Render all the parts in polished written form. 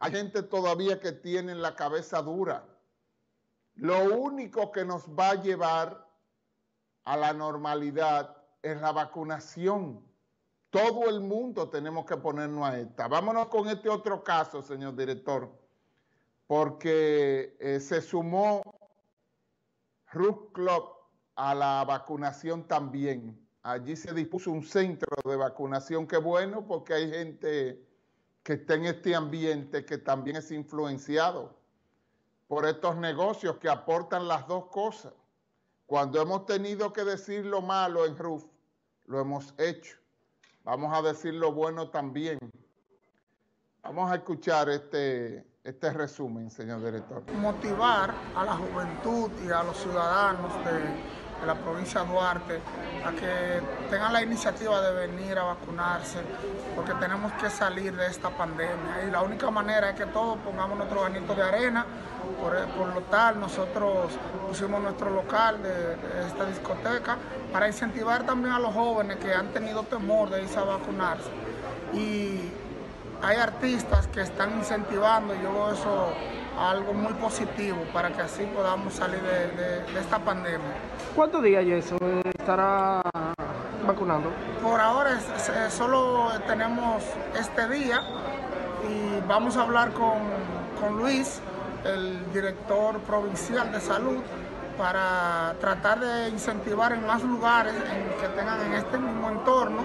Hay gente todavía que tiene la cabeza dura. Lo único que nos va a llevar a la normalidad es la vacunación. Todo el mundo tenemos que ponernos a esta. Vámonos con este otro caso, señor director, porque se sumó Ruth Club a la vacunación también. Allí se dispuso un centro de vacunación. Qué bueno, porque hay gente que está en este ambiente que también es influenciado por estos negocios que aportan las dos cosas. Cuando hemos tenido que decir lo malo en RUF, lo hemos hecho. Vamos a decir lo bueno también. Vamos a escuchar este resumen, señor director. Motivar a la juventud y a los ciudadanos de la provincia de Duarte a que tengan la iniciativa de venir a vacunarse, porque tenemos que salir de esta pandemia y la única manera es que todos pongamos nuestro granito de arena. Por lo tal, nosotros pusimos nuestro local de esta discoteca para incentivar también a los jóvenes que han tenido temor de irse a vacunarse. Y hay artistas que están incentivando, y yo veo eso algo muy positivo para que así podamos salir de esta pandemia. ¿Cuántos días ya eso estará vacunando? Por ahora solo tenemos este día y vamos a hablar con Luis, el director provincial de salud, para tratar de incentivar en más lugares que tengan en este mismo entorno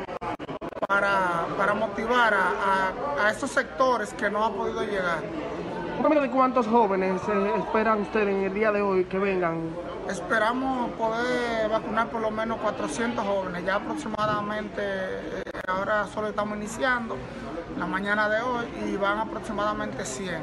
para motivar a estos sectores que no han podido llegar. ¿De cuántos jóvenes esperan ustedes en el día de hoy que vengan? Esperamos poder vacunar por lo menos 400 jóvenes, ya aproximadamente, ahora solo estamos iniciando, la mañana de hoy, y van aproximadamente 100.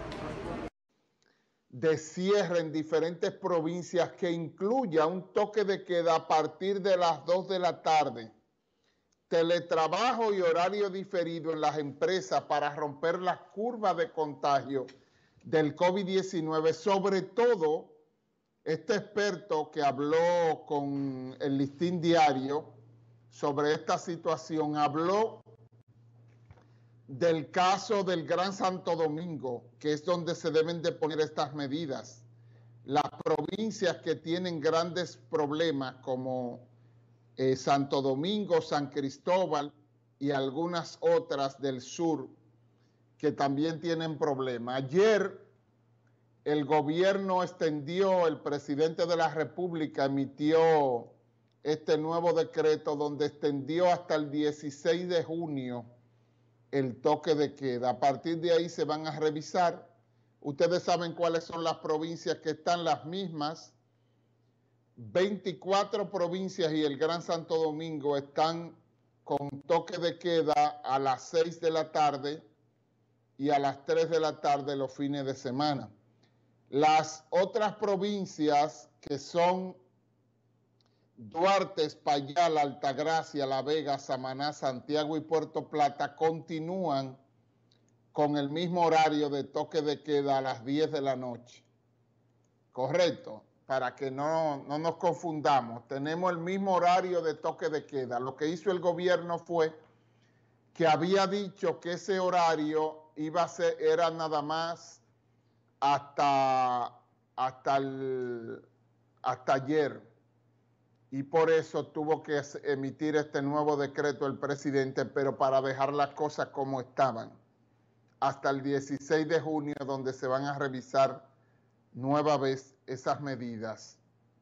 De cierre en diferentes provincias que incluya un toque de queda a partir de las 2 de la tarde, teletrabajo y horario diferido en las empresas para romper las curvas de contagio del COVID-19, sobre todo este experto que habló con el Listín Diario sobre esta situación, habló del caso del Gran Santo Domingo, que es donde se deben de poner estas medidas. Las provincias que tienen grandes problemas como Santo Domingo, San Cristóbal y algunas otras del sur que también tienen problemas. Ayer el gobierno extendió, el presidente de la República emitió este nuevo decreto donde extendió hasta el 16 de junio el toque de queda. A partir de ahí se van a revisar. Ustedes saben cuáles son las provincias que están las mismas. 24 provincias y el Gran Santo Domingo están con toque de queda a las 6 de la tarde y a las 3 de la tarde los fines de semana. Las otras provincias que son Duarte, Espaillat, Altagracia, La Vega, Samaná, Santiago y Puerto Plata continúan con el mismo horario de toque de queda a las 10 de la noche. Correcto, para que no nos confundamos. Tenemos el mismo horario de toque de queda. Lo que hizo el gobierno fue que había dicho que ese horario iba a ser, era nada más hasta ayer. Y por eso tuvo que emitir este nuevo decreto el presidente, pero para dejar las cosas como estaban, hasta el 16 de junio, donde se van a revisar nueva vez esas medidas.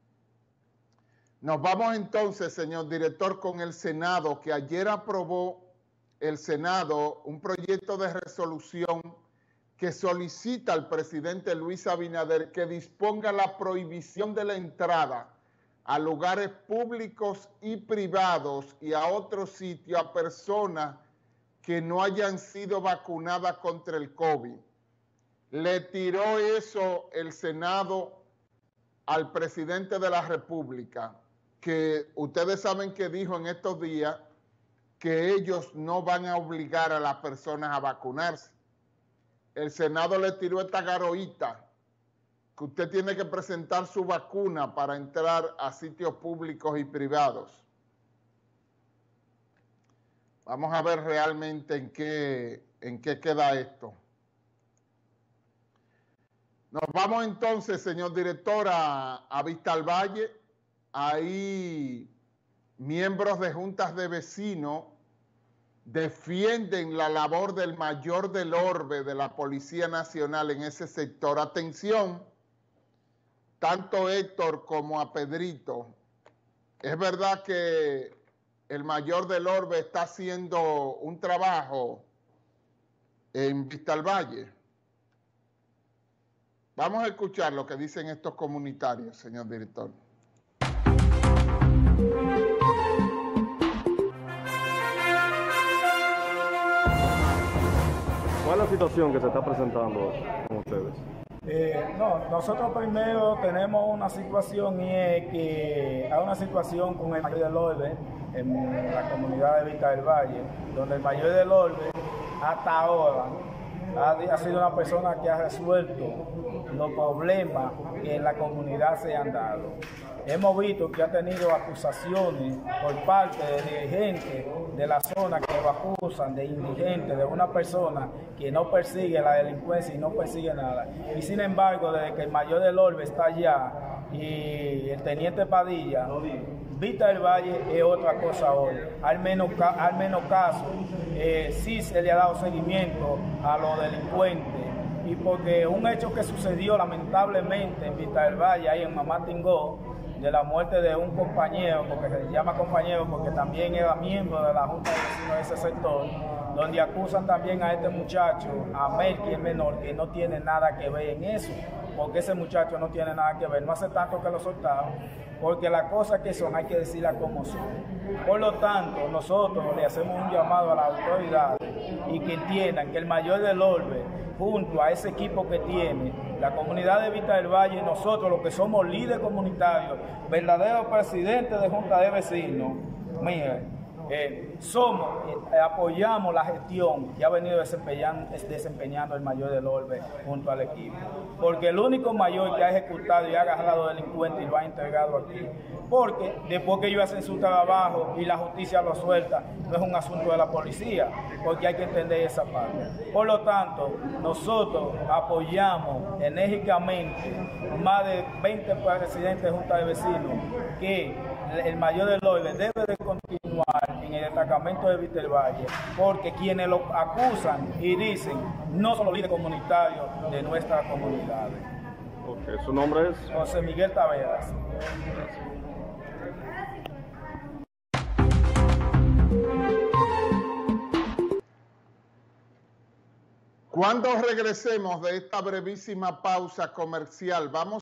Nos vamos entonces, señor director, con el Senado, que ayer aprobó el Senado un proyecto de resolución que solicita al presidente Luis Abinader que disponga la prohibición de la entrada a lugares públicos y privados y a otros sitios a personas que no hayan sido vacunadas contra el COVID. Le tiró eso el Senado al presidente de la República, que ustedes saben que dijo en estos días que ellos no van a obligar a las personas a vacunarse. El Senado le tiró esta garoíta, que usted tiene que presentar su vacuna para entrar a sitios públicos y privados. Vamos a ver realmente en qué queda esto. Nos vamos entonces, señor director, a Vista al Valle. Ahí miembros de juntas de vecinos defienden la labor del mayor del Orbe de la Policía Nacional en ese sector. Atención, tanto Héctor como a Pedrito. Es verdad que el mayor del Orbe está haciendo un trabajo en Vista al Valle. Vamos a escuchar lo que dicen estos comunitarios, señor director. ¿Cuál es la situación que se está presentando con ustedes? Nosotros primero tenemos una situación y es que hay una situación con el mayor del Orbe en la comunidad de Vista del Valle, donde el mayor del Orbe hasta ahora ha sido una persona que ha resuelto los problemas que en la comunidad se han dado. Hemos visto que ha tenido acusaciones por parte de dirigentes de la zona que lo acusan de indigente, de una persona que no persigue la delincuencia y no persigue nada. Y sin embargo, desde que el mayor del Orbe está allá y el teniente Padilla, Vista del Valle es otra cosa hoy. Al menos caso, sí se le ha dado seguimiento a los delincuentes. Y porque un hecho que sucedió lamentablemente en Vista del Valle, ahí en Mamá Tingó, de la muerte de un compañero, porque se llama compañero porque también era miembro de la Junta de Vecinos de ese sector, donde acusan también a este muchacho, a Melqui, el menor, que no tiene nada que ver en eso, porque ese muchacho no tiene nada que ver, no hace tanto que lo soltaron, porque las cosas que son hay que decirlas como son. Por lo tanto, nosotros le hacemos un llamado a las autoridades y que entiendan que el mayor del Orbe, junto a ese equipo que tiene, la comunidad de Vista del Valle, nosotros los que somos líderes comunitarios, verdaderos presidentes de junta de vecinos, miren, apoyamos la gestión que ha venido desempeñando el mayor del Orbe junto al equipo. Porque el único mayor que ha ejecutado y ha agarrado delincuentes y lo ha entregado aquí. Porque después que ellos hacen su trabajo y la justicia lo suelta, no es un asunto de la policía, porque hay que entender esa parte. Por lo tanto, nosotros apoyamos enérgicamente más de 20 presidentes de junta de vecinos que el mayor del Orbe debe de continuar en el destacamento de Vista del Valle, porque quienes lo acusan y dicen no son los líderes comunitarios de nuestras comunidades. Okay. ¿Su nombre es? José Miguel Taveras. Cuando regresemos de esta brevísima pausa comercial, vamos